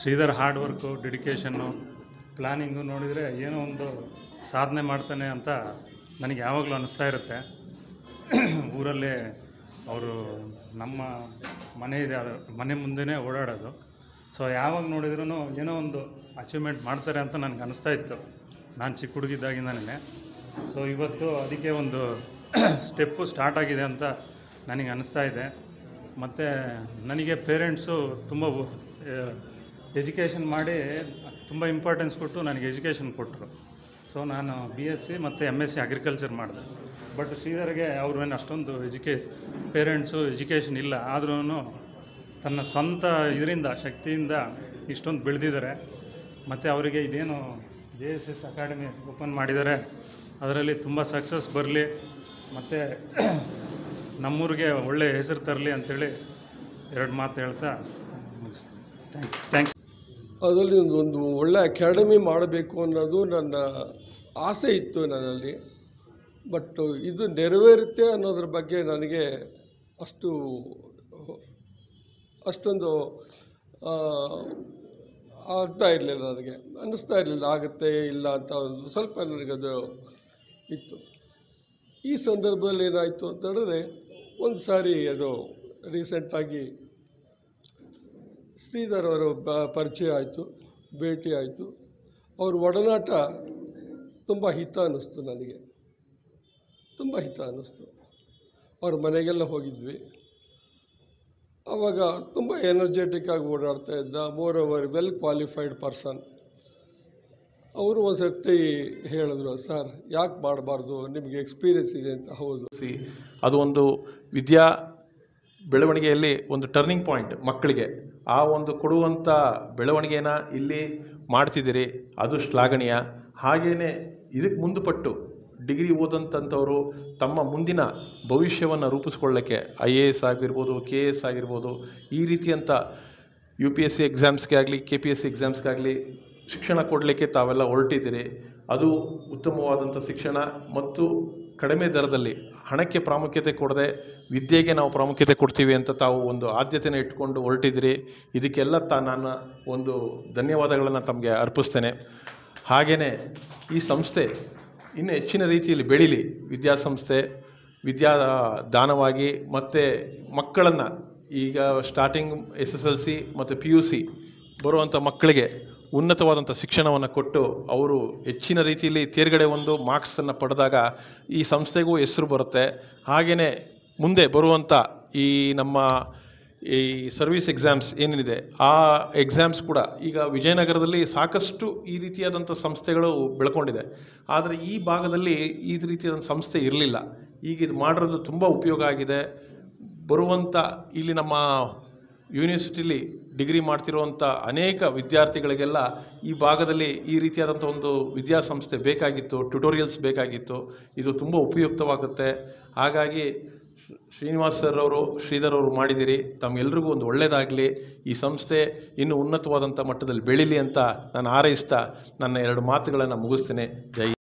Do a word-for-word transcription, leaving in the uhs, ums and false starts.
Sridhar hard work, dedication, planning ನೋಡಿದರೆ ಏನೋ ಒಂದು ಸಾಧನೆ ಮಾಡ್ತಾನೆ ಅಂತ ನನಗೆ ಯಾವಾಗಲೂ ಅನ್ನಿಸ್ತಾ ಇರುತ್ತೆ. ಊರಲ್ಲೇ ಅವರು ನಮ್ಮ ಮನೆ ಇದೆ, ಅದು ಮನೆ ಮುಂದೆನೇ ಓಡಾಡೋದು. ಸೊ ಯಾವಾಗ ನೋಡಿದ್ರೂ ಏನೋ ಒಂದು ಅಚೀವ್ಮೆಂಟ್ ಮಾಡ್ತಾರೆ ಅಂತ ನನಗೆ ಅನ್ನಿಸ್ತಾ ಇತ್ತು ನಾನು ಚಿಕ್ಕ ಹುಡುಗಿದ್ದಾಗಿಂದನೇ. ಸೊ ಇವತ್ತು ಅದಕ್ಕೆ ಒಂದು ಸ್ಟೆಪ್ಪು ಸ್ಟಾರ್ಟ್ ಆಗಿದೆ ಅಂತ ನನಗೆ ಅನ್ನಿಸ್ತಾ ಇದೆ. ಮತ್ತು ನನಗೆ ಪೇರೆಂಟ್ಸು ತುಂಬ ಎಜುಕೇಷನ್ ಮಾಡಿ ತುಂಬ ಇಂಪಾರ್ಟೆನ್ಸ್ ಕೊಟ್ಟು ನನಗೆ ಎಜುಕೇಷನ್ ಕೊಟ್ಟರು. ಸೊ ನಾನು ಬಿ ಎಸ್ ಸಿ ಮತ್ತು ಎಮ್ ಎಸ್ ಸಿ ಅಗ್ರಿಕಲ್ಚರ್ ಮಾಡಿದೆ. ಬಟ್ ಶ್ರೀಧರ್ಗೆ ಅವ್ರೇನು ಅಷ್ಟೊಂದು ಎಜುಕೇ ಪೇರೆಂಟ್ಸು ಎಜುಕೇಷನ್ ಇಲ್ಲ, ಆದ್ರೂ ತನ್ನ ಸ್ವಂತ ಇದರಿಂದ ಶಕ್ತಿಯಿಂದ ಇಷ್ಟೊಂದು ಬೆಳೆದಿದ್ದಾರೆ. ಮತ್ತು ಅವರಿಗೆ ಇದೇನು J S S academy open ಮಾಡಿದ್ದಾರೆ, ಅದರಲ್ಲಿ ತುಂಬ ಸಕ್ಸಸ್ ಬರಲಿ ಮತ್ತು ನಮ್ಮೂರಿಗೆ ಒಳ್ಳೆಯ ಹೆಸರು ತರಲಿ ಅಂಥೇಳಿ ಎರಡು ಮಾತು ಹೇಳ್ತಾ ಮುಗಿಸ್ತೀನಿ. ಥ್ಯಾಂಕ್ ಯು ಥ್ಯಾಂಕ್ ಯು ಅದರಲ್ಲಿ ಒಂದು ಒಂದು ಒಳ್ಳೆಯ ಅಕಾಡೆಮಿ ಮಾಡಬೇಕು ಅನ್ನೋದು ನನ್ನ ಆಸೆ ಇತ್ತು ನನ್ನಲ್ಲಿ. ಬಟ್ ಇದು ನೆರವೇರುತ್ತೆ ಅನ್ನೋದ್ರ ಬಗ್ಗೆ ನನಗೆ ಅಷ್ಟು ಅಷ್ಟೊಂದು ಅರ್ಥ ಇರಲಿಲ್ಲ, ನನಗೆ ಅನ್ನಿಸ್ತಾ ಇರಲಿಲ್ಲ ಆಗುತ್ತೆ ಇಲ್ಲ ಅಂತ. ಒಂದು ಸ್ವಲ್ಪ ನನಗದು ಇತ್ತು. ಈ ಸಂದರ್ಭದಲ್ಲಿ ಏನಾಯಿತು ಅಂತ ಹೇಳಿದ್ರೆ, ಒಂದು ಸಾರಿ ಅದು ರೀಸೆಂಟಾಗಿ ಶ್ರೀಧರ್ ಅವರು ಬ ಪರಿಚಯ ಆಯಿತು, ಭೇಟಿ ಆಯಿತು. ಅವ್ರ ಒಡನಾಟ ತುಂಬ ಹಿತ ಅನ್ನಿಸ್ತು ನನಗೆ, ತುಂಬ ಹಿತ ಅನ್ನಿಸ್ತು. ಅವ್ರ ಮನೆಗೆಲ್ಲ ಹೋಗಿದ್ವಿ. ಆವಾಗ ತುಂಬ ಎನರ್ಜೆಟಿಕ್ ಆಗಿ ಓಡಾಡ್ತಾ ಇದ್ದ, moreover well qualified person. ಅವರು ಒಂದು ಸರ್ತಿ ಹೇಳಿದ್ರು, ಸರ್ ಯಾಕೆ ಮಾಡಬಾರ್ದು, ನಿಮಗೆ ಎಕ್ಸ್ಪೀರಿಯೆನ್ಸ್ ಇದೆ ಅಂತ. ಹೌದು, ಸಿ ಅದು ಒಂದು ವಿದ್ಯಾ ಬೆಳವಣಿಗೆಯಲ್ಲಿ ಒಂದು ಟರ್ನಿಂಗ್ ಪಾಯಿಂಟ್ ಮಕ್ಕಳಿಗೆ. ಆ ಒಂದು ಕೊಡುವಂಥ ಬೆಳವಣಿಗೆನ ಇಲ್ಲಿ ಮಾಡ್ತಿದ್ದೀರಿ, ಅದು ಶ್ಲಾಘನೀಯ. ಹಾಗೆಯೇ ಇದಕ್ಕೆ ಮುಂದುಪಟ್ಟು ಡಿಗ್ರಿ ಓದಂಥವರು ತಮ್ಮ ಮುಂದಿನ ಭವಿಷ್ಯವನ್ನು ರೂಪಿಸ್ಕೊಳ್ಳೋಕ್ಕೆ ಐ ಎ ಎಸ್ ಆಗಿರ್ಬೋದು, ಕೆ ಎ ಎಸ್ ಆಗಿರ್ಬೋದು, ಈ ರೀತಿಯಂಥ ಯು ಪಿ ಎಸ್ ಸಿ ಎಕ್ಸಾಮ್ಸ್ಗೆ ಆಗಲಿ ಕೆ ಪಿ ಎಸ್ ಸಿ ಎಕ್ಸಾಮ್ಸ್ಗಾಗಲಿ ಶಿಕ್ಷಣ ಕೊಡಲಿಕ್ಕೆ ತಾವೆಲ್ಲ ಹೊರಟಿದ್ದೀರಿ. ಅದು ಉತ್ತಮವಾದಂಥ ಶಿಕ್ಷಣ ಮತ್ತು ಕಡಿಮೆ ದರದಲ್ಲಿ, ಹಣಕ್ಕೆ ಪ್ರಾಮುಖ್ಯತೆ ಕೊಡದೆ ವಿದ್ಯೆಗೆ ನಾವು ಪ್ರಾಮುಖ್ಯತೆ ಕೊಡ್ತೀವಿ ಅಂತ ತಾವು ಒಂದು ಆದ್ಯತೆನ ಇಟ್ಕೊಂಡು ಹೊರಟಿದ್ದೀರಿ. ಇದಕ್ಕೆಲ್ಲ ತಾ ನಾನು ಒಂದು ಧನ್ಯವಾದಗಳನ್ನು ತಮಗೆ ಅರ್ಪಿಸ್ತೇನೆ. ಹಾಗೆಯೇ ಈ ಸಂಸ್ಥೆ ಇನ್ನು ಹೆಚ್ಚಿನ ರೀತಿಯಲ್ಲಿ ಬೆಳೀಲಿ, ವಿದ್ಯಾಸಂಸ್ಥೆ ವಿದ್ಯಾ ದಾನವಾಗಿ, ಮತ್ತು ಮಕ್ಕಳನ್ನು ಈಗ starting S S L C ಮತ್ತು ಪಿ ಯು ಸಿ ಬರುವಂಥ ಮಕ್ಕಳಿಗೆ ಉನ್ನತವಾದಂಥ ಶಿಕ್ಷಣವನ್ನು ಕೊಟ್ಟು ಅವರು ಹೆಚ್ಚಿನ ರೀತಿಯಲ್ಲಿ ತೇರ್ಗಡೆ ಒಂದು ಮಾರ್ಕ್ಸನ್ನು ಪಡೆದಾಗ ಈ ಸಂಸ್ಥೆಗೂ ಹೆಸರು ಬರುತ್ತೆ. ಹಾಗೆಯೇ ಮುಂದೆ ಬರುವಂಥ ಈ ನಮ್ಮ ಈ ಸರ್ವಿಸ್ ಎಕ್ಸಾಮ್ಸ್ ಏನೇನಿದೆ ಆ ಎಕ್ಸಾಮ್ಸ್ ಕೂಡ ಈಗ ವಿಜಯನಗರದಲ್ಲಿ ಸಾಕಷ್ಟು ಈ ರೀತಿಯಾದಂಥ ಸಂಸ್ಥೆಗಳು ಬೆಳ್ಕೊಂಡಿದೆ. ಆದರೆ ಈ ಭಾಗದಲ್ಲಿ ಈ ರೀತಿಯಾದಂಥ ಸಂಸ್ಥೆ ಇರಲಿಲ್ಲ. ಈಗ ಇದು ಮಾಡಿರೋದು ತುಂಬ ಉಪಯೋಗ ಆಗಿದೆ. ಬರುವಂಥ ಇಲ್ಲಿ ನಮ್ಮ ಯೂನಿವರ್ಸಿಟಿಲಿ ಡಿಗ್ರಿ ಮಾಡ್ತಿರುವಂಥ ಅನೇಕ ವಿದ್ಯಾರ್ಥಿಗಳಿಗೆಲ್ಲ ಈ ಭಾಗದಲ್ಲಿ ಈ ರೀತಿಯಾದಂಥ ಒಂದು ವಿದ್ಯಾಸಂಸ್ಥೆ ಬೇಕಾಗಿತ್ತು, ಟ್ಯುಟೋರಿಯಲ್ಸ್ ಬೇಕಾಗಿತ್ತು. ಇದು ತುಂಬ ಉಪಯುಕ್ತವಾಗುತ್ತೆ. ಹಾಗಾಗಿ ಶ್ರೀನಿವಾಸ್ ಸರ್ ಅವರು, ಶ್ರೀಧರ್ ಅವರು ಮಾಡಿದ್ದೀರಿ. ತಮ್ಮೆಲ್ರಿಗೂ ಒಂದು ಒಳ್ಳೆಯದಾಗಲಿ, ಈ ಸಂಸ್ಥೆ ಇನ್ನೂ ಉನ್ನತವಾದಂಥ ಮಟ್ಟದಲ್ಲಿ ಬೆಳೀಲಿ ಅಂತ ನಾನು ಹಾರೈಸ್ತಾ ನನ್ನ ಎರಡು ಮಾತುಗಳನ್ನು ಮುಗಿಸ್ತೇನೆ. ಜೈ